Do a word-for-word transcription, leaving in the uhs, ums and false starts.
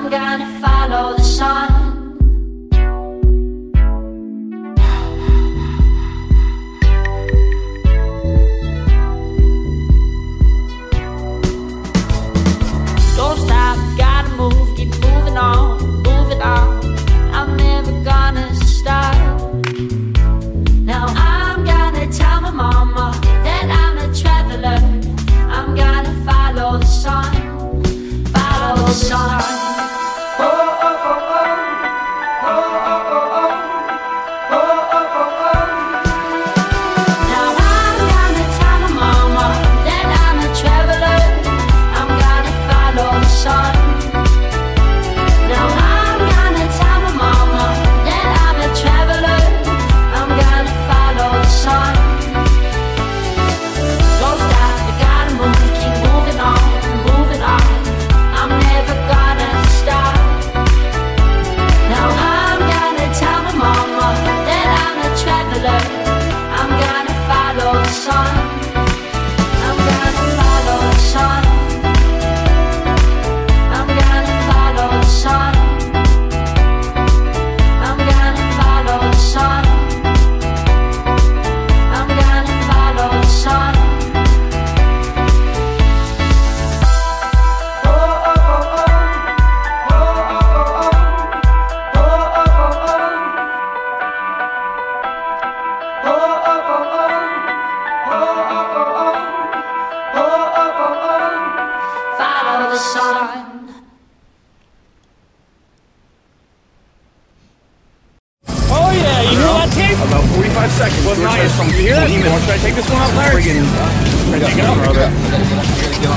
I'm gonna follow the sun. Don't stop, gotta move, keep moving on, moving on. I'm never gonna stop. Now I'm gonna tell my mama that I'm a traveler. I'm gonna follow the sun, follow the sun. Oh, oh, oh, oh, oh, oh, oh, oh, oh, oh, oh, oh. Now I'm gonna tell my mama that I'm a traveler. I'm gonna follow the sun. Now I'm gonna tell my mama that I'm a traveler. I'm gonna follow the sun. Don't stop, you gotta move, keep moving on, moving on. I'm never gonna stop. Now I'm gonna tell my mama that I'm a traveler. I'm gonna follow the sun. I'm gonna follow the sun. I'm gonna follow the sun. I'm gonna follow the sun. I'm gonna follow the sun. Oh, oh, oh, oh. Oh, oh, oh, oh. Oh, oh, oh, oh. Oh, oh, oh, oh. Oh, oh, oh, oh. Oh, oh, oh, oh. Follow the sun. Oh yeah, you know that tape? About forty-five seconds. Well, nice. From You hear that? Should I take this one out, Larry? Take it up.